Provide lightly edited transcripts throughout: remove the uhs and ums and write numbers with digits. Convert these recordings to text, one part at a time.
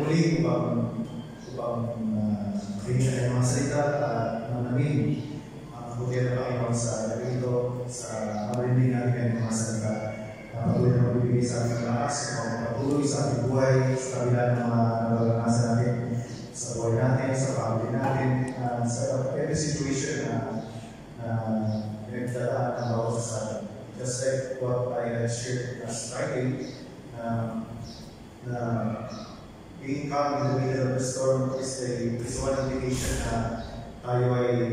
muli upang bigyan ng mga salita at manaming ang buti ng Panginoon sa dito sa marinig natin ng mga salita. Patuloy na magbibigay sa ating lakas, patuloy sa ating buhay, sa kabila ng mga naranasan natin sa buhay natin, sa family natin, sa every situation na pinagdadaan ng bawat sa atin. Just like what I shared last Friday, being calm in the middle of the storm is one indication na tayo ay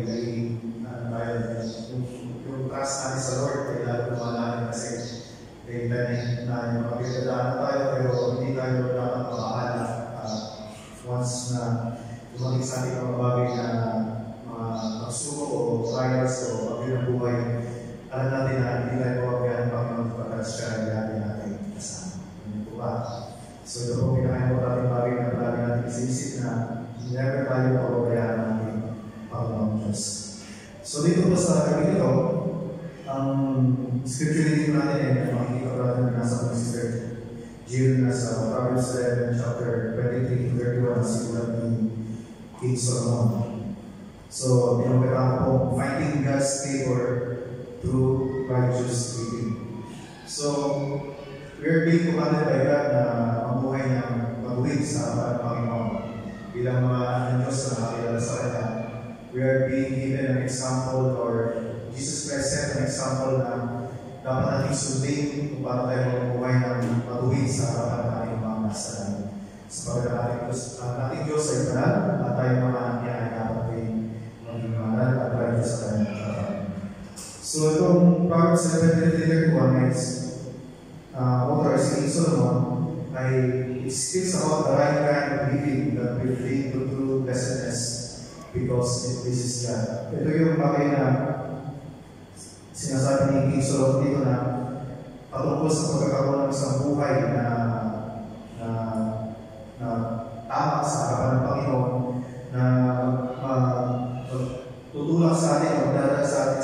yung trust natin sa Lord ay lalo lumalalim kasi na yung mapagdadaan tayo pero hindi tayo dapat makahala once na lumaging sa ating mga bagay na mga pagsubok o trials o pagyo ng buhay, alam natin na hindi tayo pawabihan ng Panginoon kapag siya natin natin kasama. Ano po ba? So ito po pinaka-importanting bagay na palagi natin isisip na never tayo pawabihan ng ating Panginoon Diyos. So dito po sa gabi ito, ang scripture dito natin ay makikita natin na nasa Sister Jill na sa Proverbs 11, chapter 23-31 na sigulat ni King Solomon. So, pinagkatama po, finding God's favor through righteous living. So, we are being commanded by God na mamuhay ng mabuhay sa harapan ng Panginoon. Bilang mga Diyos na nakakilala sa Kanya, we are being given an example, or Jesus Christ set an example na dapat natin sundin kung paano tayo mamuhay ng mabuhay sa harapan ng ating mga masalan. Sapagkat ating Diyos ay banal at tayo mga anak niya ay dapat din maging banal at righteous sa kanyang harapan. So itong Proverbs 11:31 is author si King Solomon ay it speaks about the right kind of living that will lead to true blessedness because it pleases God. Ito yung bagay na sinasabi ni King Solomon dito na patungkol sa pagkakaroon ng isang buhay na tama sa harapan ng Panginoon, na tutulak sa atin, magdadala sa atin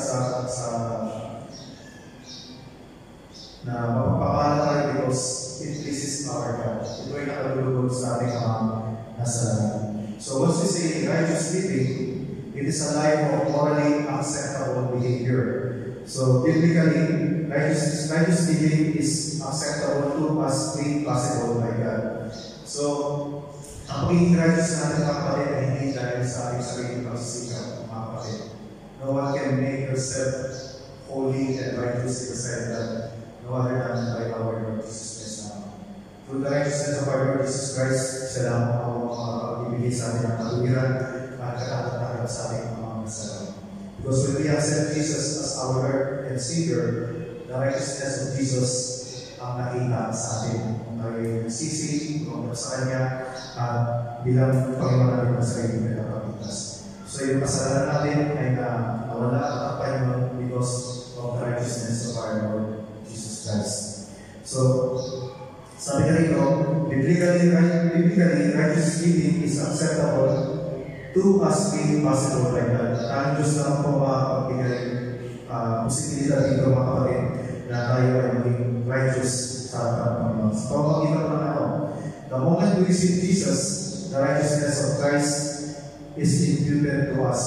na mapapakala tayo because it pleases our God. Ito ay nakadulugod sa ating mga nasalan. So once we say righteous living, it is a life of morally acceptable behavior. So biblically, righteous living is acceptable to us made possible by God. So, ang pagiging righteous natin mga kapatid ay hindi dahil sa ating sarili pagsisikap, mga kapatid. No one can make yourself holy and righteous except that no other than by our Lord Jesus Christ now. Through the righteousness of our Lord Jesus Christ, siya lang ang ibigay sa atin ang katuwiran at katatanggap sa ating mga masalanan. Because when we accept Jesus as our Lord and Savior, the righteousness of Jesus ang nakita sa atin. Kung tayo nagsisi, kung sa Kanya, at bilang Panginoon natin ang sarili na kapagpitas. So yung kasalanan natin ay nawala at tapayon because of the righteousness of our Lord Jesus Christ. So, sabi ka rito, biblically, righteous living is acceptable to us being possible by God. At ang Diyos na po makapagbigay posibilidad dito mga kapatid na tayo ay maging righteous sa harapan ng Panginoon. So, makikita ko na ako, the moment we receive Jesus, the righteousness of Christ is imputed to us.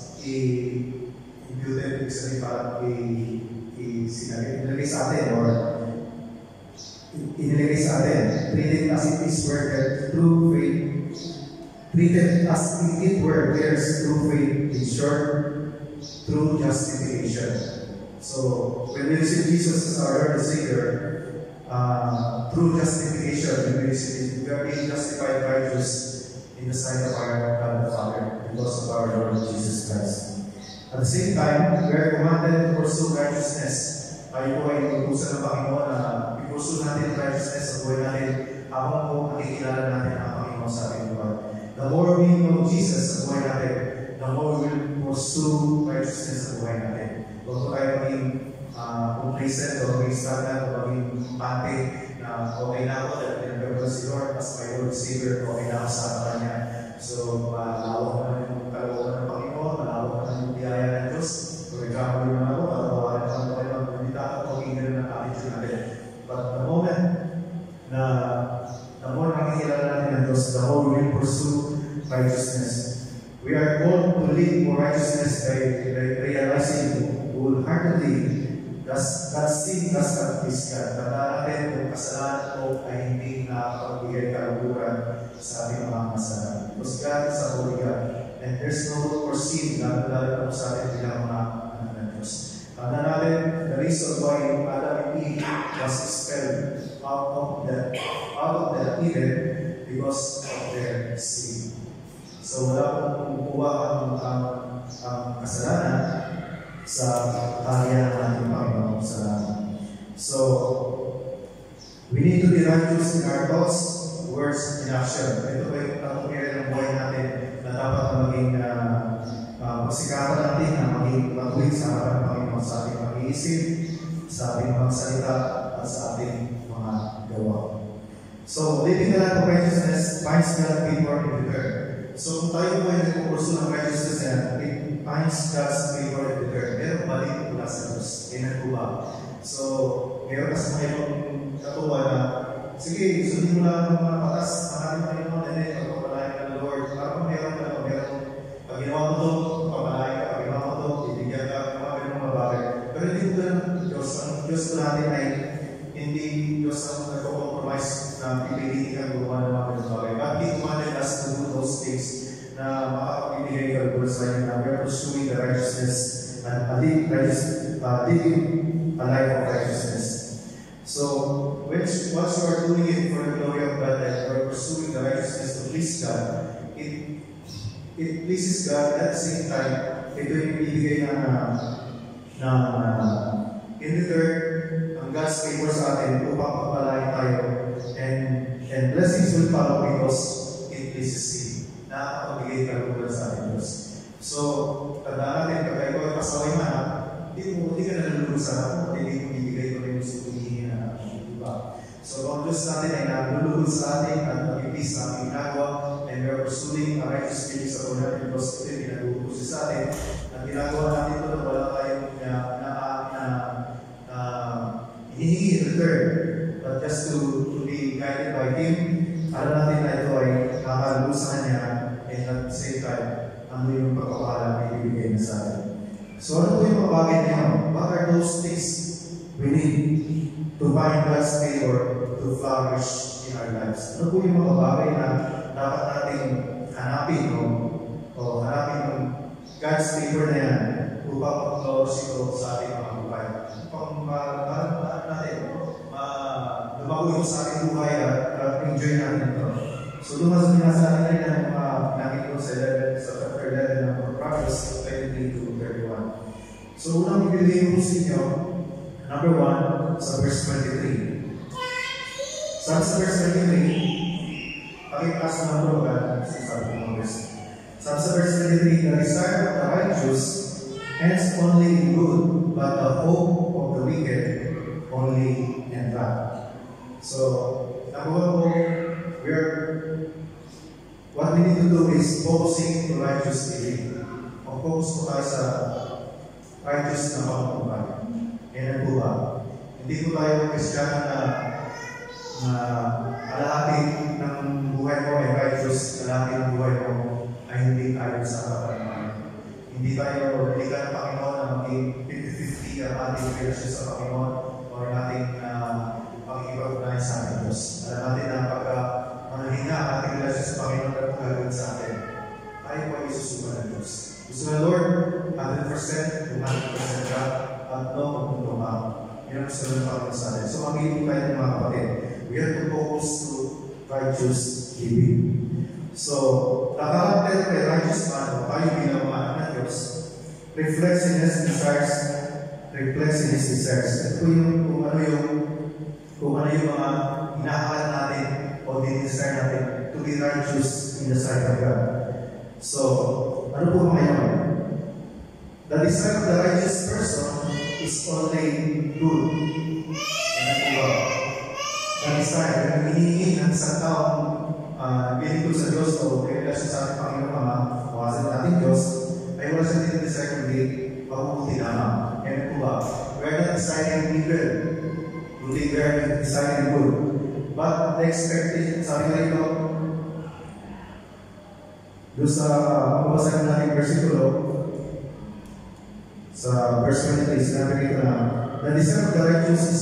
Imputed, sabi parang inilagay sa atin, or inilagay sa atin, treated as it is worked through faith, treated as it were theirs through faith, in short, through justification. So, when we receive Jesus as our Lord and Savior, through justification, when we are being justified righteous in the sight of our God the Father because of our Lord Jesus Christ. At the same time, we are commanded to pursue righteousness. Tayo po ay utusan ng Panginoon na i-pursue natin righteousness sa buhay natin habang po nakikilala natin ang Panginoon sa ating buhay. The more we know Jesus sa buhay natin, the more we will pursue righteousness sa buhay natin. Huwag po tayo maging complacent o maging stagnant o maging pante na okay na ako dahil pinagkaroon ko si Lord as my Lord Savior, okay na ako sa Kanya. So, malawak naman yung kalooban ng Panginoon, malawak naman yung biyaya ng Diyos. Kung nagkakamali naman ako, tatawarin naman ako kayo, hindi dapat maging ganun ang attitude natin. But the moment na nakikilala natin ng Diyos Diyos, the whole will pursue righteousness. We are called to live for righteousness by realizing wholeheartedly that sin does not please God. Tandaan natin kung kasalanan ko ay hindi nakakapagbigay kaluguran sa ating mga kasalanan. Because God is a holy God. And there's no room for sin na lalala sa atin bilang mga anak ng Diyos. Tandaan natin, the reason why Adam and Eve was expelled out of the Eden because of their sin. So wala pong kumukuha ang kasalanan sa kaharian ng ating Panginoon sa langit. So, we need to be righteous in our thoughts, words, and action. Ito ba yung katungkiran ng buhay natin na dapat maging pagsikapan natin na maging matuwid sa harapan ng Panginoon sa ating pag-iisip, sa ating mga salita, at sa ating mga gawa. So, living the life of righteousness finds God favor in return. So, kung tayo po ay nagpupursue ng righteousness yan, it finds God's favor in return. Meron balik mula sa Diyos. Kailan po ba? So, meron kasi mga ibang katuwa na, sige, sundin mo lang ng mga patas, maraming Panginoon, and then, pagpapalayan ka ng Lord. Parang meron pag ginawa mo ito, papalayan ka, pag ginawa mo ito, ibigyan ka, mga bagay. Pero hindi ko ganun Diyos. Ang Diyos ko natin ay hindi Diyos ang nagko-compromise na pipilitin kang gumawa ng mga bagay. But He commanded us to do those things na makakapibigay ka gulo sa inyo na we are pursuing the righteousness and living a life of righteousness. So, what you are doing it for the glory of God, that you are pursuing the righteousness to please God, it pleases God at the same time. Ito yung ibigay in return, ang God's favor sa atin upang pagpalain tayo, and blessings will follow because it pleases Him. Nakakapagigay kaluguran sa ating Diyos. So, tandaan natin, kapag ikaw ay pasaway man, hindi ka nalulunod sa atin, hindi mo bibigay ko rin gusto hinihingi na diba? So, ang Diyos natin ay nalulunod sa atin at nag-ibig sa ating ginagawa, and we are pursuing a righteous living sa Lord natin because ito yung ginagawa sa atin. At ginagawa natin ito na wala tayong hinihingi in return, but just to be guided by Him. Alam natin na ito ay kakalubos sa Kanya, and at the same time, ano yung pagkakala na ibibigay na sa atin. So ano po yung mga bagay na yun? What are those things we need to find God's favor to flourish in our lives? Ano po yung mga bagay na dapat natin hanapin, o hanapin ng God's favor na yan upang mag-flourish ito sa ating mga buhay? Upang natin lumago sa ating buhay at enjoy natin ito. So lumasa sa atin ng nakita ko sa chapter 11 ng Proverbs 23 to 31. So unang ibigay ko sa inyo, number 1, sa verse 23. Sa verse 23, pakita sa number 1, sabi ng verse. Sa verse 23, the desire of the righteous ends only in good, but the hope of the wicked only in wrath. So, number 1, what we need to do is focusing to righteous living. Mag-focus po tayo sa righteous na pagpupan. Yan ang buha. Hindi po tayo Kristiyano na alahati ng buhay mo ay righteous, alahati ng buhay mo ay hindi tayo sa harapan. Hindi tayo balikan ng Panginoon na maging 50-50 ang ating relasyon sa Panginoon o ating pag-ibag-unahin sa ating Diyos. Alam natin na pagka manahina ang ating relasyon sa Panginoon na pagkagawin sa atin, tayo po ay isusuba ng Diyos. Gusto na Lord, 100%, 100% God, at no magtutuma. Yan ang gusto ng Panginoon sa atin. So mag-ibig tayo ng mga kapatid. We have to focus to righteous living. So, nakarakter kay righteous man, tayo bilang mga anak ng Diyos, reflects in His desires. Ito yung kung ano yung mga hinahanap natin o dinidesire natin to be righteous in the sight of God. So, ano po mga yun? The desire of the righteous person is only good. Yan ang iba. The desire, yung hinihingi ng isang taong bilito sa Diyos o relasyon sa ating Panginoon, mga kawasan natin Diyos, ay wala siya dinidesire kundi mabubuti naman. Yan po ba? We are not desiring evil. We are desiring good. But the expectation, sabi nga ito, Doon sa mababasahin natin versikulo, sa verse 23, sinabi rito na, the desire of the righteous is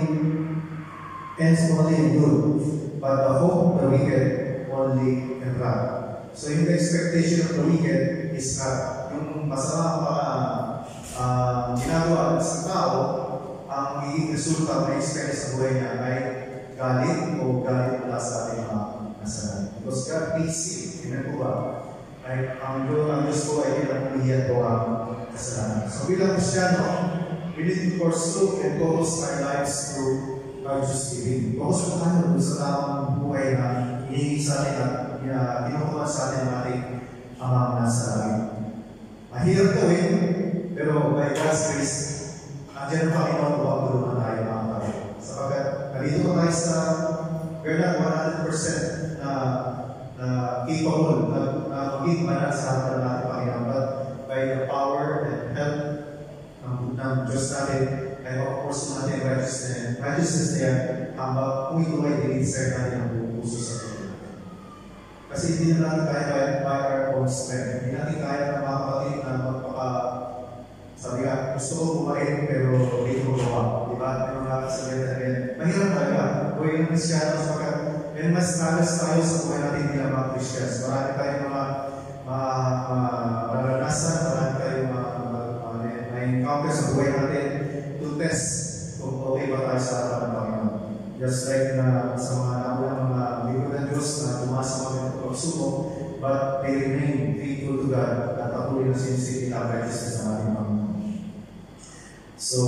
ends only in good, but the hope of the wicked only in wrath. So yung expectation of the wicked is wrath. Yung masama ginagawa sa tao, ang magiging resulta na experience sa buhay niya ay galit o galit mula sa ating mga kasalanan. Because God hates sin. Tingnan po ba? Ay, ang Diyos po ay pinag-umiyan po ang kasalanan. So bilang Kristyano, we need to pursue and focus our lives through righteous living. Focus po tayo sa tamang buhay na hinihingi sa atin at kinukuha sa atin ng ating amang nasa langit. Mahirap gawin, pero by God's grace, andiyan ang Panginoon po ang tulungan tayo mga kapatid. Sapagkat nandito po tayo sa we're not 100% na capable na maging banal sa harapan ng ating Panginoon, but by the power and help ng Diyos natin, ay makaporso natin righteousness niya hanggang kung ito ay dinitsare natin ang buong puso sa Panginoon natin. Kasi hindi na natin kaya by our own strength. Hindi natin kaya ng mga kapatid na sabi nga, gusto ko kumain pero hindi ko gawa. Diba? May mga kasabihan na rin. Mahirap talaga. Buhay ng Kristyano sapagkat may mas nagas tayo sa buhay natin bilang mga Christians. Marami tayong mga maranasan, marami tayong mga encounter sa buhay natin to test kung okay ba tayo sa harapan ng Panginoon. Just like na sa mga namulang mga libro ng Diyos na tumasa mga ng pagsubok, but they remain faithful to God at patuloy na sinisipin ang righteousness ng ating Panginoon. So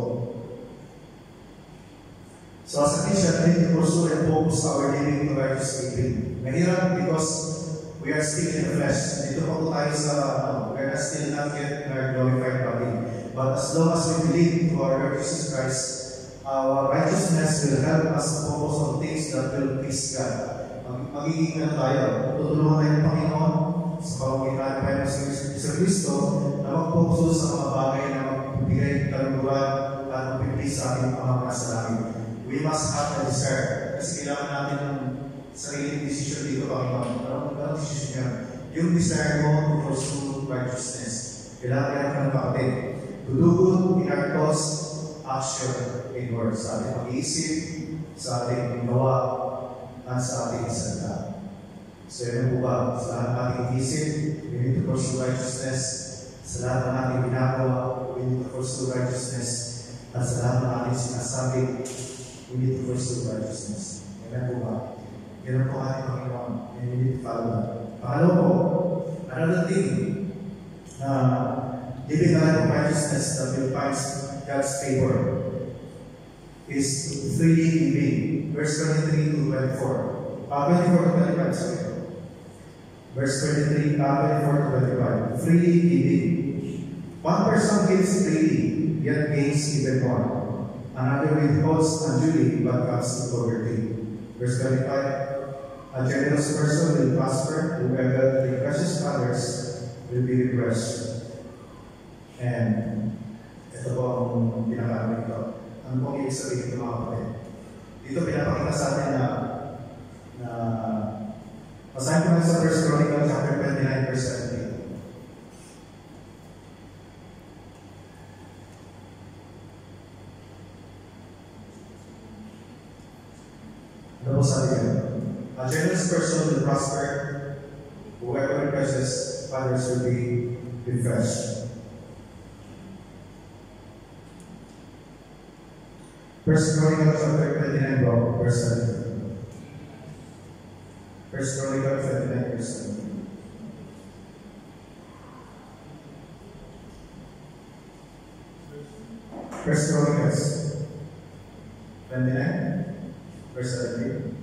as a Christian, we need to pursue and focus our living to righteous living. Mahirap because we are still in the flesh. Dito pa po tayo sa, we are still not yet in our glorified body. But as long as we believe to our Lord Jesus Christ, our righteousness will help us to focus on things that will please God. Magiging na tayo, tutulungan tayo ng Panginoon sa pamamagitan tayo ng Isa Cristo na mag-focus sa mga bagay na magbibigay kaluluwan at magbibigay sa ating mga kasalanan. We must have a desire. Kasi kailangan natin ng sariling decision dito, Panginoon. Anong decision niya? Yung desire mo to pursue righteousness. Kailangan ka ng kapatid. To do good in our thoughts, action, in words. Sa ating pag-iisip, sa ating gawa, at sa ating salita. So yun po ba? Sa lahat ng ating isip, we need to pursue righteousness. Sa lahat ng ating ginagawa, we need to pursue righteousness. At sa lahat ng ating sinasabi, we need to pursue righteousness. Yan po ba? Yan po ating Panginoon. And we need to follow that. Pangalawa po, another thing na living a life of righteousness that will find God's favor is freely giving. Verse 23 to 24. 24 to 25, sorry. Verse 23, 24 to 25. Freely giving. One person gives freely, yet gains even more. Another withholds unduly, but comes to poverty. Verse 25, a generous person will prosper, whoever refreshes others will be refreshed. And ito po ang pinakaraming ito. Ano pong ibig sabihin ito mga kapatid? Dito pinapakita sa atin na basahin ko lang sa 1 Chronicles chapter 29 verse 17. Ano po sabi yan? A generous person will prosper, whoever refreshes others will be refreshed. 1 Chronicles chapter 29 verse 17. 1 Chronicles 29 verse 17. First Chronicles 29 verse 17.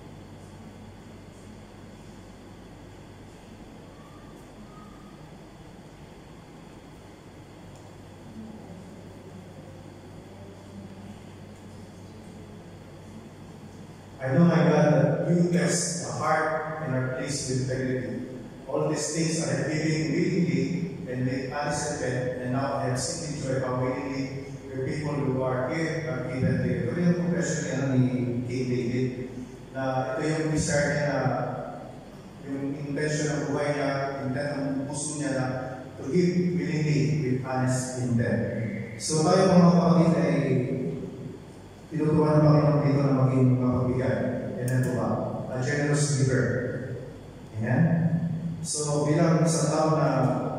I know, my God, that you test the heart and are pleased with integrity. All these things I have given willingly and made unaccepted, and now I have simply joy how willingly your people who are here are given to you. Ito yung confession niya ni King David, na ito yung desire niya na yung intention ng buhay niya, intent ng puso niya na to give willingly with honest intent. So tayo mga kapatid ay tinuturuan ng Panginoon dito na maging mapagbigay. Yan ang tuwa. A generous giver. Ayan. So bilang isang tao na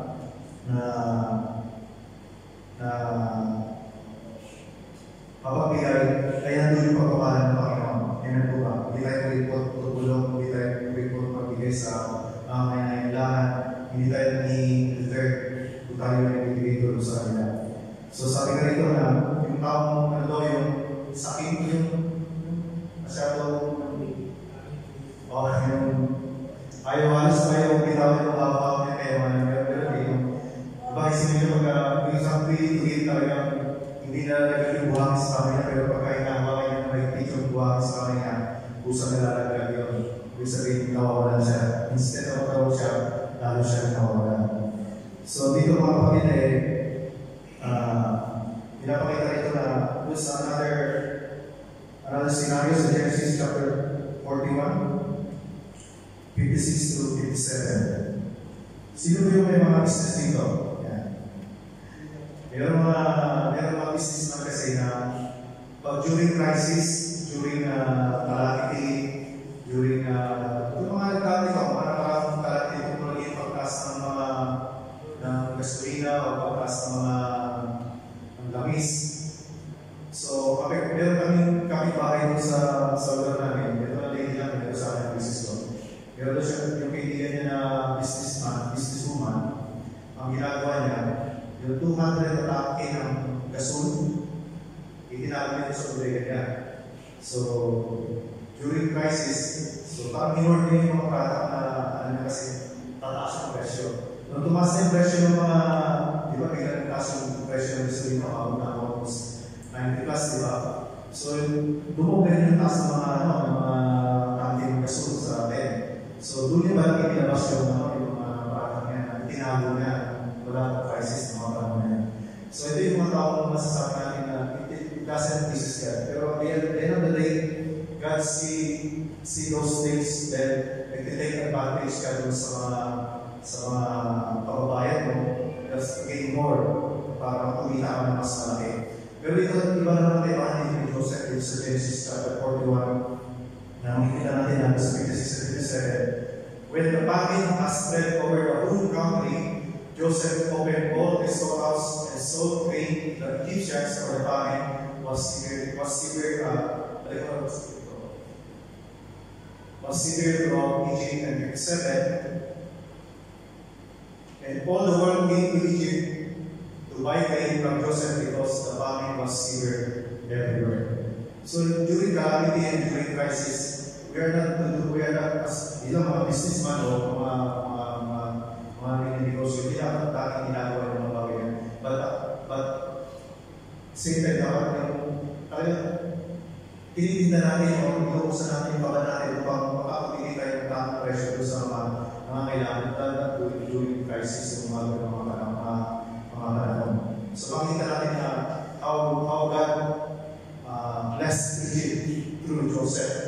mapagbigay, ay nandun yung pagpapalan ng Panginoon. Yan ang tuwa. Hindi tayo report tutulong, hindi tayo report magbigay sa mga kailangan, hindi tayo nag-return kung tayo nagbibigay tulong sa kanila. So sabi ka rito na yung taong yung sakit yung masyadong ayaw bitawin ng babaw niya kayo pero yung isipin niyo pagka yung isang tuwid talagang hindi na nalagag yung buhang sa kanya pero pagka inahawakan niya na may yung buhang sa kanya kusang nalalagag yun. Ibig sabihin nawawalan siya. Instead na magkaroon siya, lalo siya nawawalan. So dito mga kapatid pinapakita rito na there's another scenario sa Genesis chapter 41 56 to 57. Sino ba yung may mga business dito? Yan. Meron mga business na kasi na pag during crisis, during calamity, during yung mga nagkakita ko, parang calamity kung magiging pagkas ng gasolina o pagkas ng mga lamis. So, meron kami bahay doon sa lugar namin. Ito na lady lang, ito sa akin ang business ko. Pero doon siya, yung kaibigan niya na businesswoman, ang ginagawa niya, yung 200 atake ng gasol, itinago niya sa bodega niya. So, during crisis, so parang in-order niya yung mga product na kasi tataas ang presyo. Nung tumaas na yung presyo ng mga, di ba, may nagtaas yung presyo ng gasolina na almost 90 plus, di ba? So, dumugay yung taas ng mga tangke ng gasol sa atin. So, doon yung balik pinabas yung mga product niya na itinago niya wala ng crisis ng mga panahon niya. So, ito yung mga taong masasabi natin na it doesn't exist yet. Pero at the end of the day, God see those things then nag-take advantage ka doon sa mga kababayan mo just gain more para kumita ka ng mas malaki. Pero ito, iba naman tayo ni Joseph sa Genesis chapter 41 na makikita natin na sa 56-57. When the famine has spread over the whole country, Joseph opened all the storehouse and sold grain to the Egyptians, for the famine was severe throughout Egypt and 57. And all the world came to Egypt to buy grain from Joseph because the famine was severe everywhere. So during calamity and during crisis, we are not as ilang mga businessman o mga negosyo, hindi naman dating ginagawa ng mga bagay. But same time dapat yung tinitinda natin o inuusan natin yung baka natin upang makakapili tayo ng tamang presyo sa mga kailangan during crisis yung mga panahon. So makikita natin na how God blessed Egypt through Joseph.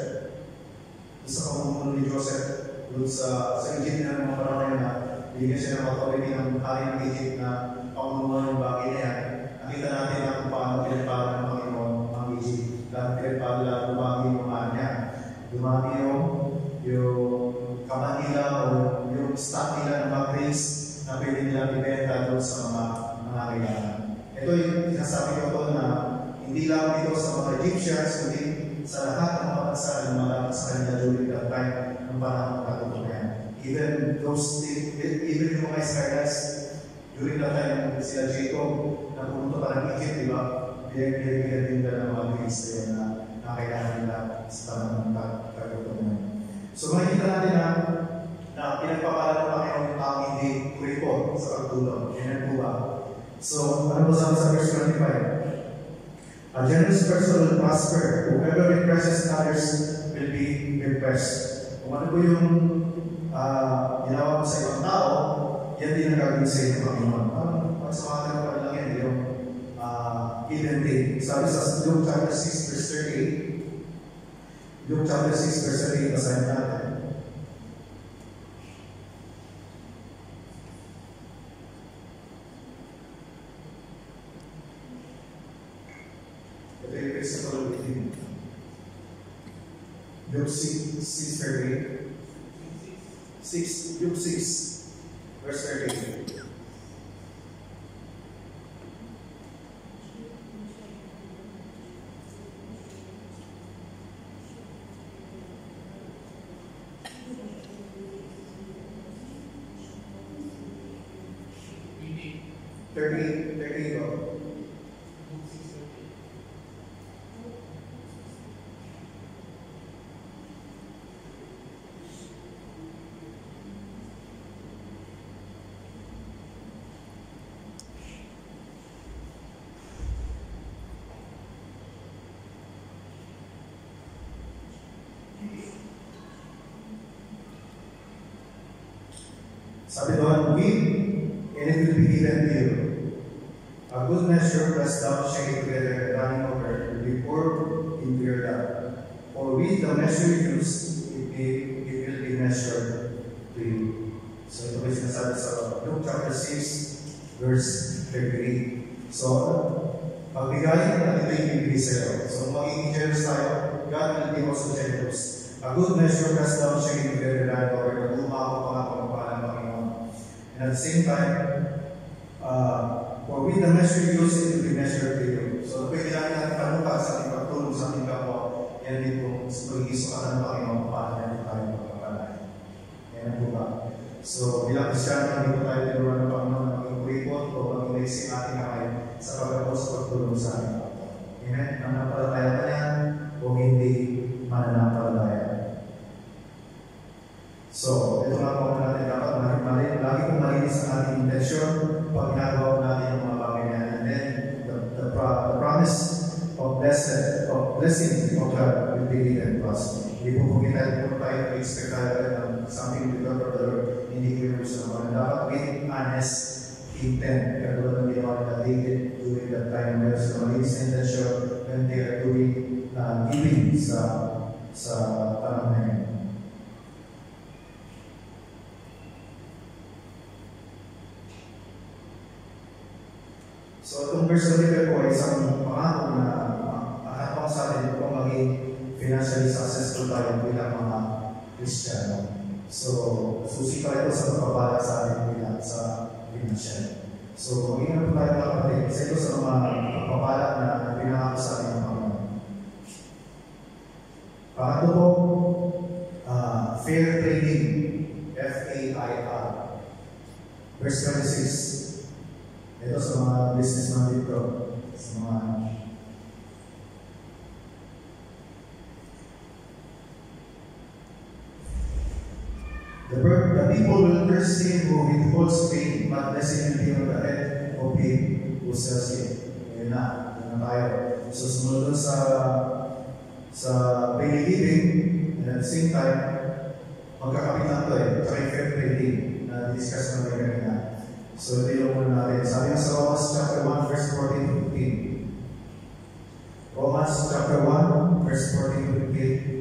Sa pamumuno ni Joseph doon sa Egypt na mga panahon na bigyan siya ng authority ng hari ng Egypt na pamumuno ng bagay na yan. Nakita natin na kung paano pinagpala ng Panginoon ang Egypt. Dahil pinagpala dumami yung mga niya. Dumami yung kaman nila o yung stock nila ng mga grains na pwede nila ibenta doon sa mga kailangan. Ito yung sinasabi ko doon na hindi lang ito sa mga Egyptians, kundi sa lahat ng mga bansa na lumalapit sa kanila during that time ng panahon ng katutunan. Even yung mga Israelites, during that time sila Jacob na pumunta pa ng Egypt, di ba? Binigyan din nila ng mga grains na kailangan nila sa panahon ng katutunan. So makikita natin na pinagpapala ng Panginoon yung tao hindi kuripot sa pagtulong. Yan ang buwa. So, ano po sabi sa verse 25? A generous person will prosper. Whoever represses others will be repressed. Kung ano po yung ginawa mo sa ibang tao, yan din ang gagawin sa iyo ng Panginoon. Pag sa mga tanong lang yan, yung give and take. Sabi sa Luke chapter 6 verse 38, Luke chapter 6 verse 38, basahin natin. Luke 6:38. 6, Luke 6, verse 38. Sabi doon, give, and it will be given to you. A good measure, pressed down, shaken together, and running over, will be poured into your lap. For with the measure you use, it will be measured to you. So ito ay sinasabi sa Luke chapter 6, verse 38. So, pagbigay at ito yung bibigay sa'yo. So, magiging generous tayo, God will be also generous. A good measure, pressed down, shaken together, and running over, na lumako pa nga pagpapalan ng Panginoon. And at the same time, for with the measure you use, it will be measured to you. So, pwede natin kanukat sa ating pagtulong sa ating kapwa. Yan din po, magiging sukatan ng Panginoon, paano na tayo magpapalain. Yan po ba? So, bilang Kristyano, hindi po tayo tinuruan ng Panginoon na maging kuripot o maging laising ating kamay sa pagkakos pagtulong sa ating kapwa. Amen? Mananampalataya ka yan o hindi mananampalataya. So, ito nga po natin dapat lagi kong malinis ang ating intention pag ginagawa natin ang mga bagay na yan. And then, the promise of blessing of God will be given to us. Hindi po kung tayo expect tayo ng something with God or the Lord, hindi ko yung gusto naman. Dapat with honest intent. Kaya tulad ng ginawa nila David during that time, there's a malinis intention when they are doing giving sa tanong na yun. So, itong verse na dito po ay isang pangako na hatang sa atin kung maging financially successful tayo bilang mga Kristiyano. So, susi pa ito sa pagpapala sa atin bilang sa financial. So, mag-ingat po tayo mga kapatid. Isa ito sa mga pagpapala na pinangako sa atin ng Panginoon. Pangatlo po, fair trading, F-A-I-R. Verse 26. Ito sa mga businessman dito, sa mga the people will curse him who withholds pain, but blessing will be on the head of him who sells it. Ayun na tayo. So, sumunod sa pain-giving, and at the same time, magkakapitan to tsaka fair trading na discuss natin kanina. So, ito yung muna natin. Sabi nga sa Romans chapter 1, verse 14 to 15. Romans chapter 1, verse 14 to 15.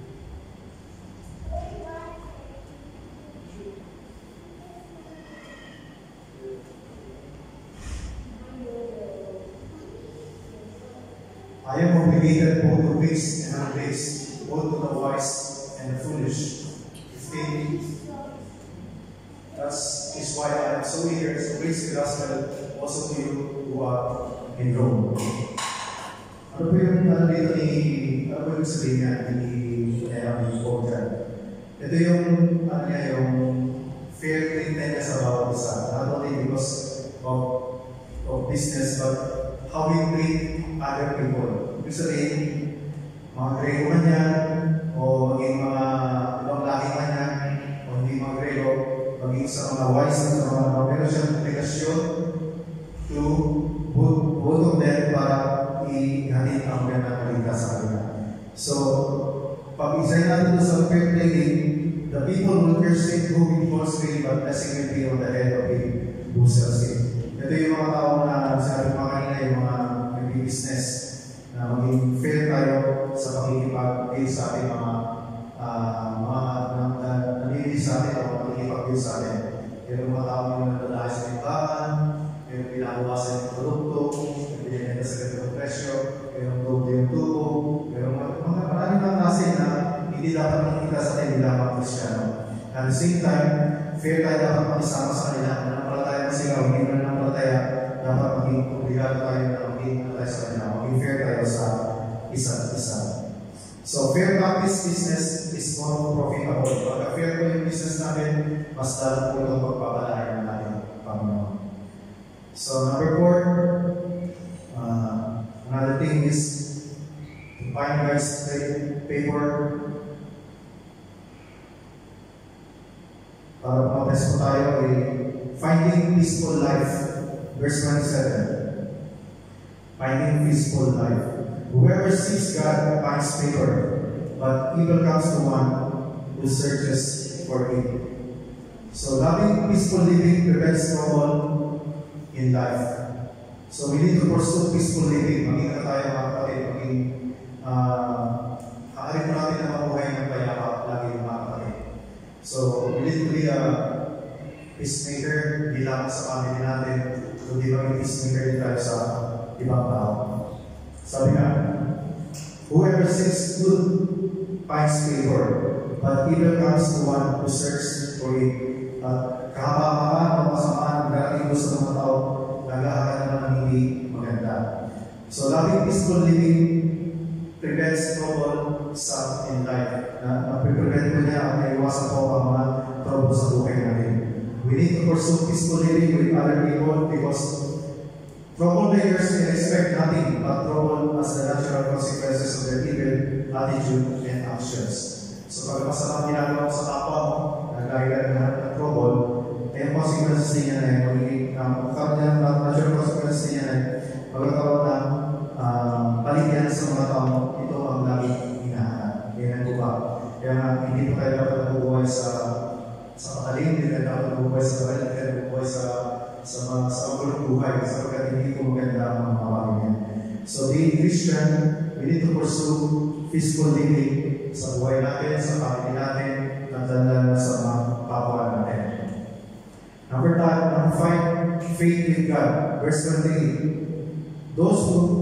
I am obligated both to grace and ungrace, both to the wise and the foolish. 15. That is why I am so eager to preach the gospel also to you who are in Rome. Ano po yung sabihin niya ni Paul dyan? Ito yung fair treatment niya sa bawat isa. Not only because of business, but how we treat other people. Ibig sabihin, mga Grego man yan, o maging mga ibang lahi man yan, o hindi mga Grego, maging sa mga wise, sa mga meron siyang obligasyon to both of them para ihatid ang magandang balita sa kanila. So, pag-isay natin sa fair trading, the people will curse it who will false faith, but blessing will be on the head of him who sells it. Ito yung mga tao na sabi mga kanina, yung mga business na maging fair tayo sa pakikipag-deal sa ating mga nanili sa atin o pakikipag-deal sa atin. Pero mga tao yung nadalahay sa tindahan, yung pinabawasan yung produkto, yung pinaganda sa ganitong presyo, yung doble yung tubo, pero mga maraming mga kasi na hindi hindi dapat nakikita sa kanila bilang mga Kristiyano. At the same time, fair tayo dapat makisama sa kanila. Nananampalataya na sila, hindi na nananampalataya, dapat maging obligado tayo na maging tayo sa kanila, maging fair tayo sa isa't isa. So, fair practice business is more profitable. Pagka fair po yung business natin, mas lalo po itong pagpapalayan ng ating Panginoon. So, number 4, another thing is to find guys paper para mag-test po tayo finding peaceful life. Verse 27. Finding peaceful life. Whoever seeks God finds favor, but evil comes to one who searches for it. So loving peaceful living prevents trouble in life. So we need to pursue peaceful living. Maging tayo mga kapatid, maging haarin mo natin ang mabuhay ng payapa lagi mga kapatid. So we need to be a peacemaker, di lang sa family natin, kundi maging peacemaker din tayo sa ibang tao. Sabi nga, whoever seeks good finds favor, but evil comes to one who searches for it. At kahabamaan o kasamaan, darating gusto ng mga tao, nag-aaral naman ng hindi maganda. So, loving peaceful living prevents trouble sa in life. Na-prevent ko niya at naiwasan po ang mga trouble sa buhay natin. We need to pursue peaceful living with other people because troublemakers can expect nothing but trouble as the natural consequences of their evil attitude and actions. So pag masamang ginagawa sa kapwa mo, nagkailan ng trouble, ay ang consequences niya na magiging natural consequences niya na magkakaroon ng baligyan sa mga tao, ito ang laging hinahanap. Ganyan po ba? Kaya hindi po tayo dapat nabubuhay sa patalim, hindi tayo dapat nabubuhay sa balit, hindi tayo nabubuhay sa magulong buhay sapagkat hindi ko maganda ang mga bagay niya. So being Christian, we need to pursue peaceful living sa buhay natin, sa family natin, at lalo sa mga kapwa natin. Number 5, faith with God. Verse 28. Those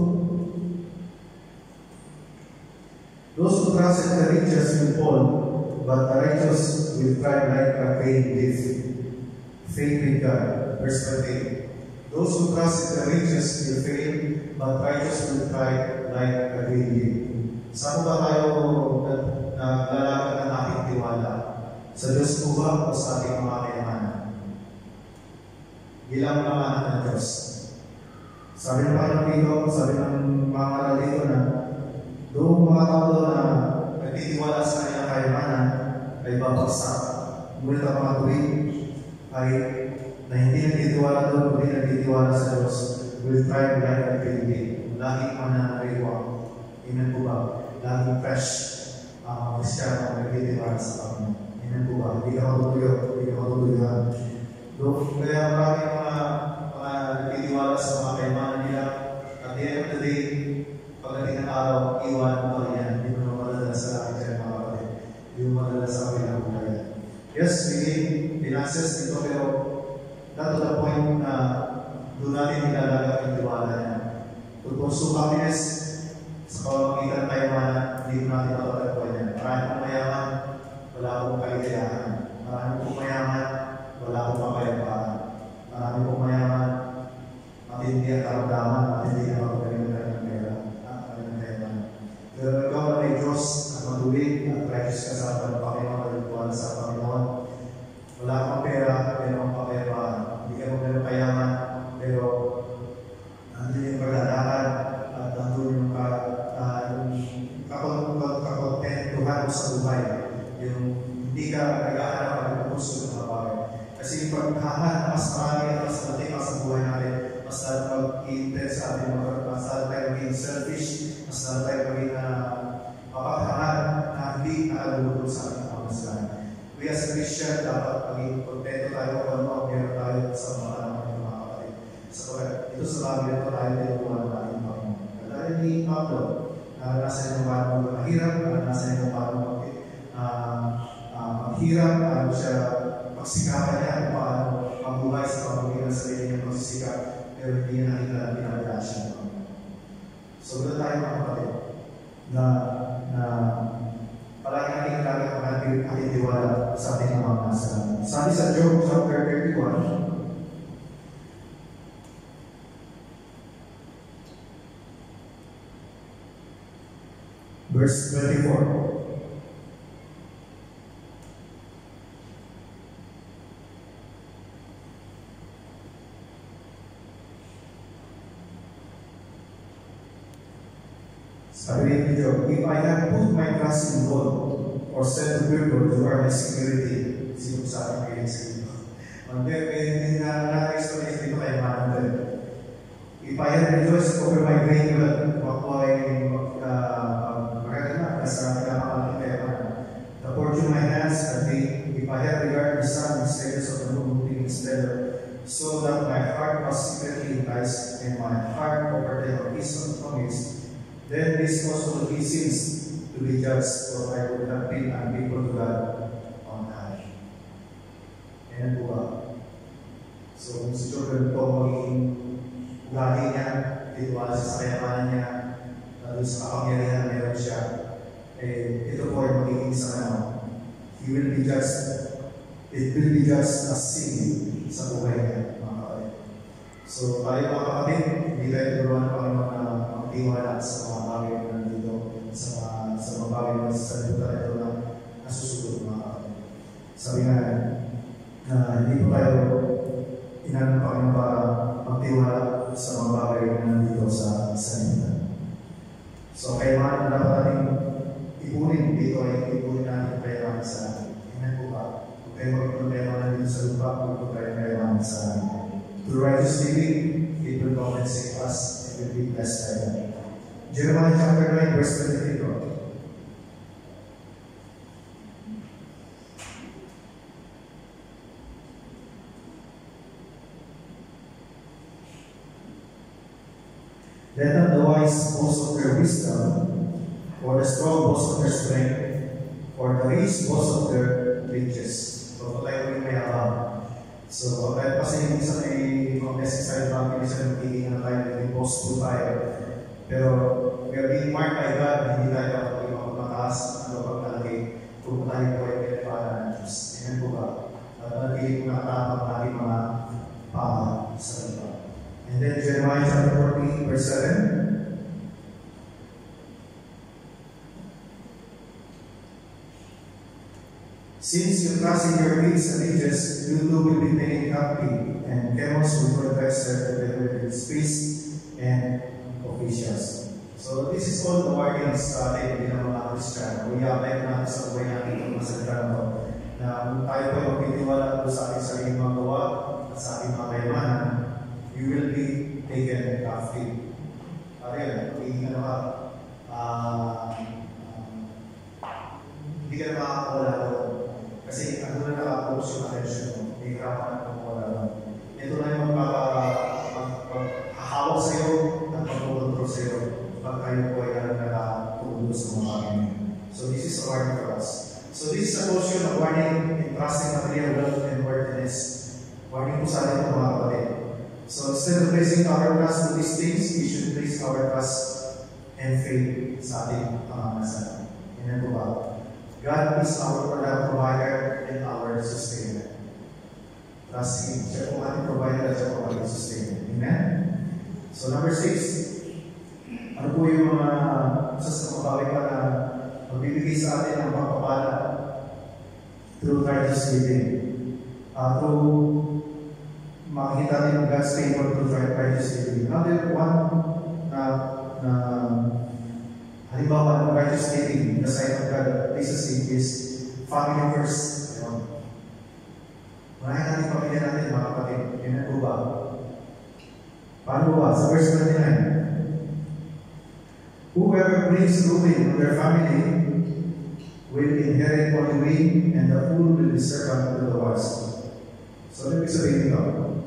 who trust in the riches will fall, but the righteous will thrive like a green leaf. Faith with God. Verse 28. Those who trust in the riches will fail, but righteous will thrive like a green leaf. Saan ba tayo naglalagay ng ating tiwala? Sa Diyos po ba o sa ating mga kayamanan? Ilang kayamanan ng Diyos. Sabi ng Panginoon dito, sabi ng mga karal dito na doon mga tao doon na nagtitiwala sa kanyang kayamanan ay babagsak. Ngunit ang mga tuwid ay na hindi nagtitiwala doon, kundi nagtitiwala sa Diyos, will thrive like a green leaf. Laging mananariwa. Amen po ba? Laging fresh. Kristyano ang nagtitiwala sa Panginoon. Amen po ba? Hindi ka matutuyo. Hindi ka matutuyuhan. Kaya maraming mga nagtitiwala sa mga kayamanan nila. At the end of the day, pagdating ng araw, iwan mo pa yan. Hindi mo madala sa akin dyan mga kapatid. Hindi mo madala sa akin ang buhay. Yes, we need finances dito, pero not to the point na doon natin nilalagay ang tiwala niya. To pursue happiness sa pamamagitan tayo man, hindi natin matatagpuan yan. Marami pong mayaman, wala akong kaligayahan. Marami pong mayaman, wala akong kapayapaan. Marami pong mayaman, matindi ang karamdaman, matindi ang magpapalimutan ng pera. Pero ikaw na may Diyos at matuwid at righteous ka sa harapan ng Panginoon, malituwala sa Panginoon. Wala kang pera, pero ang kapayapaan. Hindi ka magkano kayaman, pero nandun yung paglalakad at nandun yung kakontentuhan mo sa buhay. Yung hindi ka nag-aaral ng puso ng mga bagay. Kasi yung paghahan, mas marami at mas mating sa buhay natin, mas lalo mag-i-intense sa ating mas lalo tayo maging selfish, mas lalo tayo maging mapaghahan na hindi nakalulutong sa ating pamasalan. We as a Christian, dapat maging kontento tayo kung ano ang meron tayo sa mga anak ng mga kapatid. Ito sa bagay na tayo tinutuwa ng ating Panginoon. Dahil ni Pablo, nasa yung paano maghirap, nasa yung paano maghirap, paano siya magsikapan niya, kung paano mabuhay sa pamamagitan sa sarili niyang magsisikap, pero hindi niya nakita pinagdaan siya. So, doon tayo mga kapatid, na palagi natin ating tiwala sa ating mga nasa. Sabi sa Job chapter 31, verse 24. Sabi ni Job, if I have put my trust in gold or said to people, you are my security. Sino sa akin kayo sa ito? May na-explanation dito kay Manuel. If I have rejoiced over my great wealth, ako ay magagana sa pinakamalaki kaya the fortune my hands have made, if I have regarded the sun, the status of the moon, moving stellar, so that my heart was secretly enticed and my heart over the horizon promised, then this also he seems to be judged, for I would have been unfaithful to God on high. Ayan po ba? So, kung si Jordan po magiging ugali niya, tituwala sa kayamanan niya, doon sa kapangyarihan na meron siya, ito po ay magiging sa ano, he will be judged, it will be judged as sin sa buhay niya, mga kapatid. So, tayo mga kapatid, hindi tayo turuan ng Panginoon na magtiwala sa mga bagay na nandito, sa mga bagay na sa liputan ito na nasusunod, mga kapatid. Sabi nga na hindi po tayo inanong Panginoon para magtiwala sa mga bagay na nandito sa liputan. So, kaya mga dapat natin ipunin dito ay ipunin natin kailangan sa atin. Tingnan po ba? Kung tayo magpapalema na dito sa lupa, kung tayo kailangan sa atin. Through righteous living, it will compensate us and will be blessed by God. Jeremiah chapter 9, verse 23. Let not the wise boast of their wisdom, or the strong boast of their strength, or the rich boast of their riches. So, tayo rin may habang. So, kahit kasi hindi sa mga message tayo mga pinisa ng tingin na tayo, may boast po tayo. Pero, we are being marked by God, hindi tayo dapat yung mataas, ano pagkalagay, kung tayo po ay pinapala ng Diyos. Tingnan po ba? At nagiging po nakatapang natin mga pama sa lupa. And then Jeremiah chapter 14, verse 7. Since you trust in your wings and ridges, you too will be taken captive, and camels will protect together with its priests and officials. So this is all the warnings sa atin bilang mga Kristiyano. I-apply ko natin sa buhay natin ng masalita na na tayo po ay magtitiwala sa ating sarili mga gawa at sa ating mga kayamanan, you will be taken captive. Ayun, hindi ka makakawala doon. Kasi ang doon na nakapokus yung attention mo, hindi ka makakawala doon. Ito na yung magpapahawak sa'yo at magpukontrol sa'yo pag tayo po ay nakatulog sa mga bagay. So this is a warning for us. So this is a portion of warning in trusting material wealth and worthiness. Warning po sa atin mga kapatid. So instead of placing our trust in these things, we should place our trust and faith sa ating pangangalasan. Yan po ba? God is our provider and our sustainer. Trust Him. Siya po ating provider at siya po ating sustainer. Amen? So number 6, ano po yung mga sasabawi pa na magbibigay sa atin ng pagpapala through righteous living? Through makikita natin yung God's favor through righteous living. Another one na halimbawa ng righteous living, the sign of God places it is family first. Manahin natin pamilya natin, mga kapatid. Yan po ba? Paano ba? Sa verse 29. Whoever brings ruin on their family will inherit only ruin, and the fool will be servant to the wise. So, ibig sabihin ito.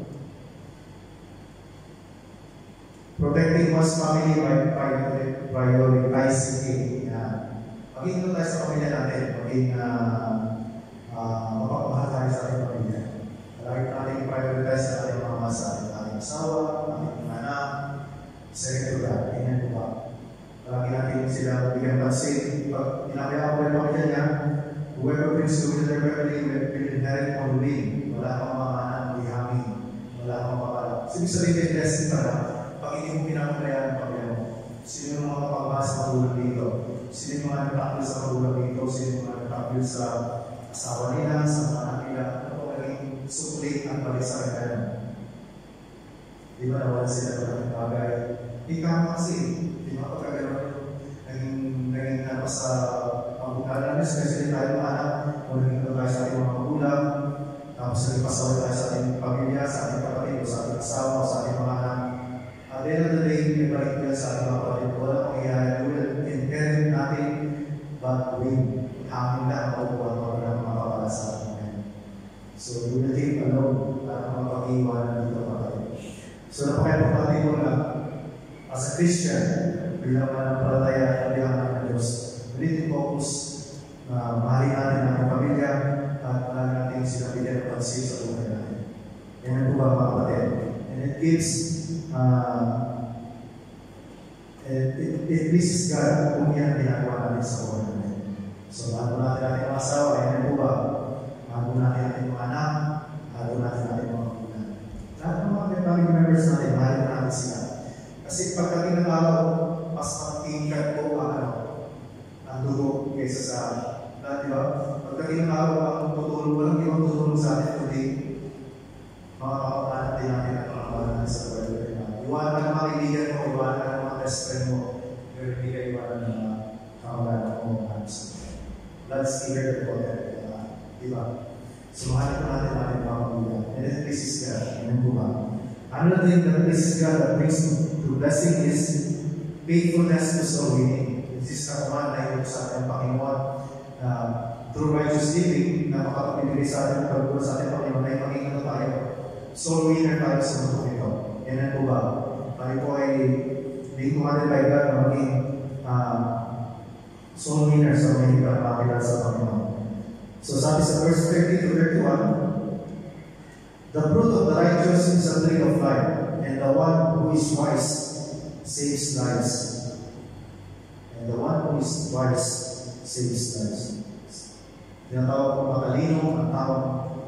Protecting one's family by prioritizing it. Maging doon tayo sa pamilya natin, maging mapapamahal tayo sa ating pamilya. Lagi natin prioritize sa ating mga masa, ating asawa, ating anak, second to God. Tingnan ko ba? Lagi natin sila bigyan pansin. Pag inakaya ko yung pamilya niya, whoever produce the will will inherit on wing. Wala kang makanan, hindi hangin. Wala kang makakalap. Ibig sabihin kay blessing pala, pag hindi mo pinakamalayaan ang pamilya mo. Sino yung mga kapagmahal sa magulang dito? Sino yung mga nagtakil sa magulang dito? Sino yung mga nagtakil sa asawa nila, sa mga anak nila? Ano po naging suplit ang balik sa kanya? Di ba nawala sila ng bagay? Di ka kasi, di ba pagkagano'n naging ano sa pagbukalan, especially tayo mga anak, kung naging tayo sa ating mga magulang, tapos naging pasaway tayo sa ating pamilya, sa ating kapatid, o sa ating asawa, o sa ating mga anak. At the end of the day, may balik nila sa ating mga kapatid. Wala kong iyayan, we will inherit natin, but we hangin na ang pagbubuhan ng mga kapatid sa atin. So, we will live alone at mga pag-iwanan dito mga kapatid. So, napakaimpортante ko na, as a Christian, bilang mananampalataya at bilang ng Diyos, we need to focus na mahalin natin ang ating pamilya at natin sinabigyan ng pansin sa buhay natin. Yan ang po ba mga kapatid? And it gives, it pleases God kung yan ginagawa natin sa buhay natin. So, bago natin ating mga asawa, yan ang po ba? Bago natin ating mga anak, bago natin ating mga magulang. Lahat ng mga family members natin, mahalin natin sila. Kasi pagdating ng araw, mas matingkat po ang dugo kaysa sa di ba? Pagdating ng araw, ang tutulong, walang ibang tutulong sa atin, kundi mga kapakanan din natin ang mga kapakanan sa buhay natin. Iwanan ka ng mga kaibigan mo, iwanan ka ng mga best friend mo, pero hindi ka iwanan ng mga kapakanan mo. Let's hear the water. Di ba? So, mahalin ko natin natin mga magulang. And then, this is God. Amen po ba? Another thing that pleases God that brings to blessing is faithfulness to soul winning. This is ang command na ito sa ating Panginoon through righteous living na makapagpibigay sa ating pagbubuhan sa ating Panginoon na ipaging ano tayo. Soul winner tayo sa mundo ito. Yan po ba? Tayo po ay being commanded by God na maging soul winner sa mga hindi makakilala sa Panginoon. So sabi sa verse 30 to 31, the fruit of the righteous is a tree of life, and the one who is wise saves lives. And the one who is wise saves lives. Tinatawag ko matalino ang tao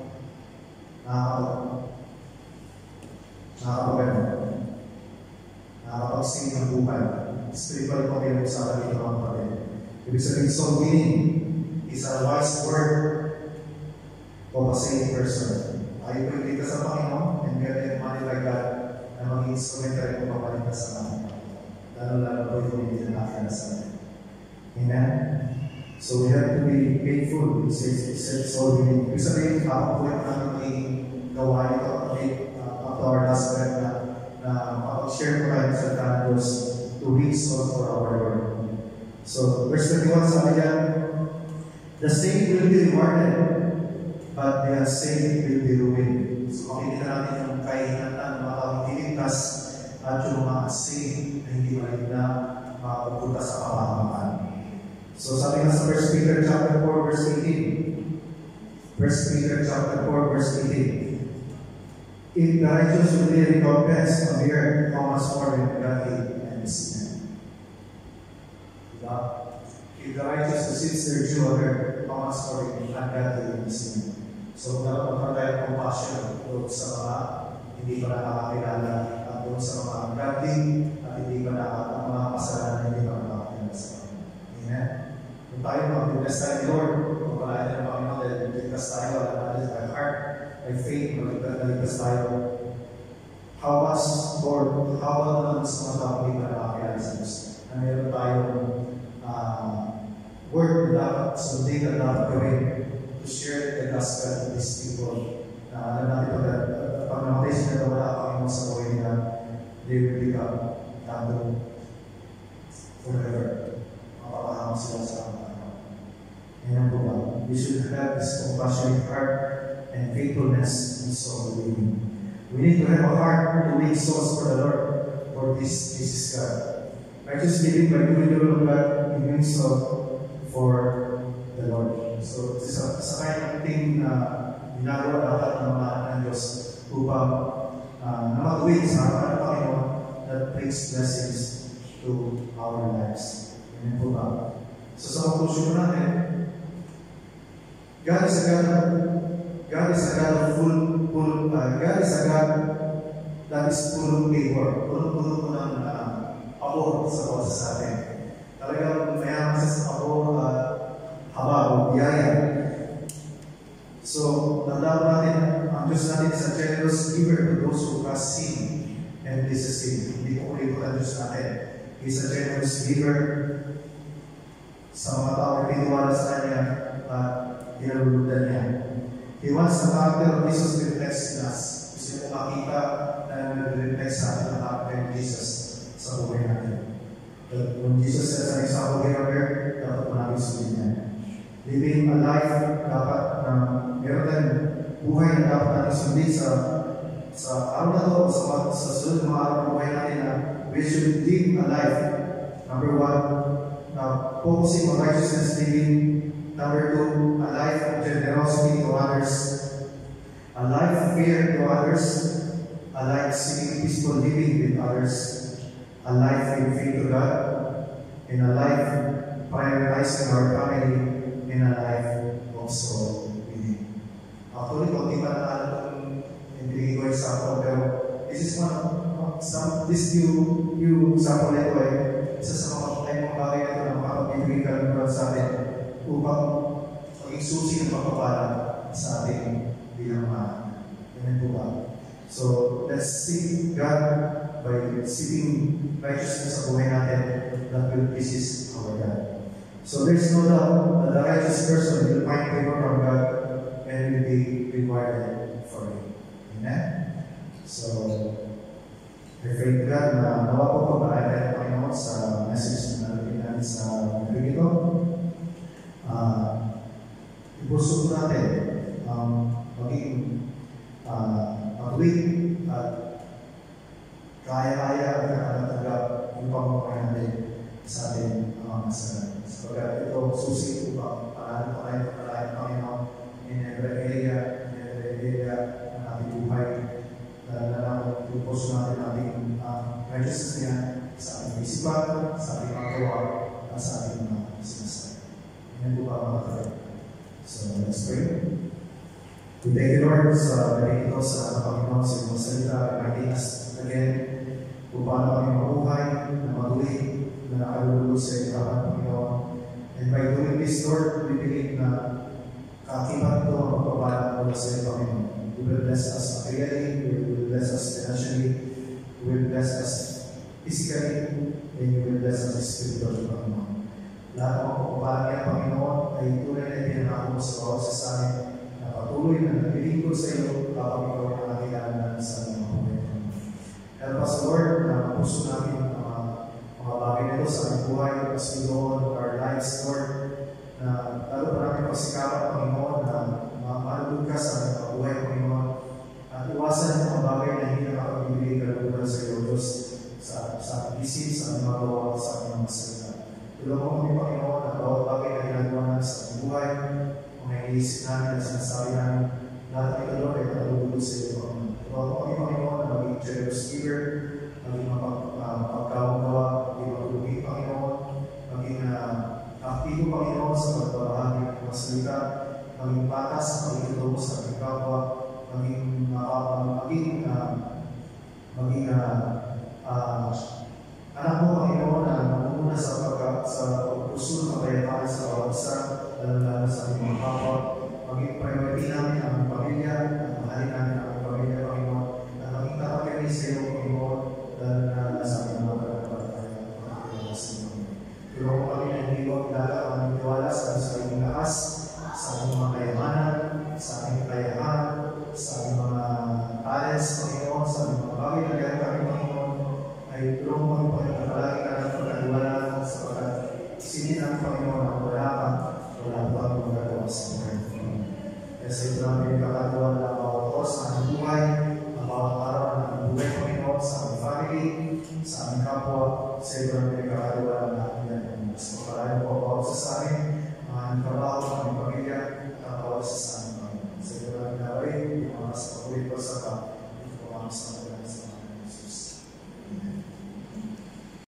nakakapag-sing ng buhay. Spiritual ko kayo sa akin ito mga kapatid. Ibig sabihin, soul winning is a wise word of a saved person. Tayo po yung sa Panginoon, and we are money like God na maging instrumentary kung papaligtas sa namin. Lalo-lalo po yung hindi na natin sa amin. Amen? So we have to be faithful. It says soul winning. Ibig sabihin, kapapulit namin maging gawa ito up to our last breath na makapag-share ko tayo sa Diyos to win souls for our Lord. So, verse 31 sabi niya, the saved will be rewarded, but the unsaved will be ruined. So, makikita natin yung kahinatan ng mga magtiligtas at yung mga unsaved na hindi maligna makapunta sa kapahamakan. So, sabi nga sa 1 Peter chapter 4, verse 18. 1 Peter chapter 4, verse 18. If the righteous will be recompensed on the earth, how much more than the godly and the sinner? If the righteous receives their due on earth, how much more than the ungodly and the sinner? So, dapat magkaroon tayo ng compassion doon sa mga hindi pa nakakakilala at doon sa mga ungodly at hindi pa mga kasalanan hindi pa nakakakilala sa mga. Amen? Kung tayo mag-bless tayo ni Lord, kung pala tayo ng Panginoon dahil mag-bless tayo at natin by heart, by faith, mag-bless tayo. How much more, how about naman sa mga tao hindi pa nakakilala sa Diyos? Na meron tayong word na dapat sundin na dapat gawin to share the gospel to these people. Alam natin pag namatay sila na wala Panginoon sa buhay nila, they will become tattoo forever. Mapapahama sila sa Panginoon. Yan po ba? We should have this compassionate heart and faithfulness in soul winning. We need to have a heart to win souls for the Lord, for this is God. Righteous living by doing the will of God, doing so for the Lord. So, sa kanyang thing na ginagawa dapat ng mga anak ng Diyos upang na matuwid sa harapan ng Panginoon that brings blessings to our lives. Amen po ba? So, sa conclusion natin, God is a God is a God of God is a God that is full of favor. Puno-puno po ng pabor sa bawat sa atin. Talagang mayaman siya sa pabor at haba o biyaya. So, tandaan natin, ang Diyos natin is a generous giver to those who trust Him and blesses Him. Hindi po ulit ang Diyos natin. He is a generous giver sa mga tao na piniwala sa Kanya at inaluludan niya. He wants the character of Jesus to reflect in us. Gusto niyo makita na nag-reflect sa atin ang character of Jesus sa buhay natin. When Jesus says an example here, dapat po natin sundin niya. Living a life, dapat na meron tayong buhay na dapat natin sundin sa araw na ito, sa sunod mga araw ng buhay natin na we should live a life. Number one, focusing on righteousness living. Number two, a life of generosity to others. A life fair to others. A life seeking peaceful living with others. A life in faith to God. And a life prioritizing our family. And a life also with Him. Actually, kung di pa natin itong ibigay ko example, pero this is this new example na ito isa sa mga bagay na ito na makapag-ibigay ka ng sa atin upang maging susi ng pagpapala sa ating bilang mga. Ganun po ba? So, let's seek God by seeking righteousness sa buhay natin that will please our God. So, there's no doubt that the righteous person will find favor from God and will be rewarded for it. Amen? So, I pray to God na nawa po pagpapalay tayo ng Panginoon sa message na nalagay natin sa video ito. Ipuso po natin maging matuwid at kaya-kaya at nakakatanggap yung pagmamahal natin sa ating mga masalan. Sapagkat ito susi upang palahan ng Panginoon in every area ng ating buhay na lang ipuso natin ating righteousness niya sa ating isipan, sa ating mga gawa, at sa ating mga sinasabi. Yan po ba mga kapatid? So, let's pray. We thank you, Lord, sa galing ito sa Panginoon sa iyong salita, reminding us again kung paano kami mabuhay na matuloy na nakalulog sa iyong harapan, Panginoon. And by doing this, Lord, we believe na kaakibat ito ang pagpapala mula sa iyong Panginoon. You will bless us materially, you will bless us financially, you will bless us physically, and you will bless us spiritually, Panginoon. Lahat ng pagpapala niya, Panginoon, ay tunay na ipinangako mo sa bawat isa sa amin na patuloy na naglilingkod sa iyo kapag ikaw ang nakilala sa mga buhay. Help us, Lord, na mapuso namin ang mga bagay na ito sa aming buhay as we go on our lives, Lord, na lalo pa namin pasikapan, Panginoon, na makalugod ka sa aming mga buhay, Panginoon, at iwasan ang mga bagay na hindi nakapag-ibigay kaluguran sa iyo, Diyos, sa aming isip, sa aming mga gawa, sa aming mga salita. Tulungan mo kami, Panginoon, na bawat bagay na ginagawa namin sa aming buhay, kung naiisip namin at sinasabi namin, lahat ng ito, Lord, ay nakalugod sa iyo, Panginoon. Tulungan mo kami, Panginoon, na maging generous giver, maging mapagkawang-gawa, maging maglugi, Panginoon, maging aktibo, Panginoon, sa pagbabahagi ng mga salita, maging patas sa pagkikitulong sa ating kapwa, maging anak mo, Panginoon, na mamuna sa pagpuso ng kapayapaan sa bawat isa, lalo-lalo sa aming mga kapwa. Maging priority namin ang aming pamilya, at mahalin namin ang aming pamilya, Panginoon, at maging kapag-inis sa iyo, Panginoon, lalo-lalo sa aming mga kapatid. Tulungan mo kami na hindi ko kilala ang aming tiwala sa aming lakas, sa aming mga kayamanan, sa aming kayaan, sa aming mga talents, Panginoon, sa aming mga bagay na gano'n kami, Panginoon, ay tulungan mo kami, Panginoon, palagi ka ng pagkatiwala sapagkat isinin ang Panginoon na wala pa ang magagawa sa buhay. Kaya sa ito namin kakagawa na ang bawat oras na aming buhay, ang bawat araw na aming buhay, Panginoon, sa aming family, sa aming kapwa, sa ito namin kakagawa na aming mas mapalayan po ang bawat sa amin, ang aming trabaho, ang aming pamilya, at ang bawat sa amin, Panginoon. Sa ito namin naway, yung mga sa pagkulit ko sa ito po ang sa